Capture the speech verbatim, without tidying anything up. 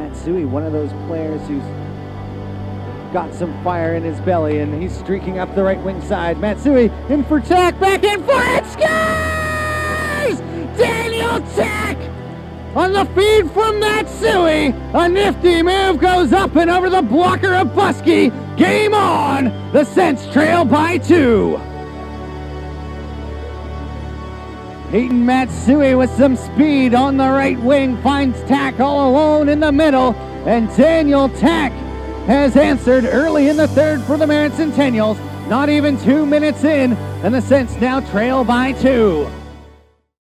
Matsui, one of those players who's got some fire in his belly, and he's streaking up the right wing side. Matsui in for Tkac, back in for it, scores! Daniel Tkac on the feed from Matsui. A nifty move goes up and over the blocker of Buskey. Game on! The Cents trail by two. Payton Matsui with some speed on the right wing finds Tkac all alone in the middle, and Daniel Tkac has answered early in the third for the Merritt Centennials. Not even two minutes in, and the Cents now trail by two.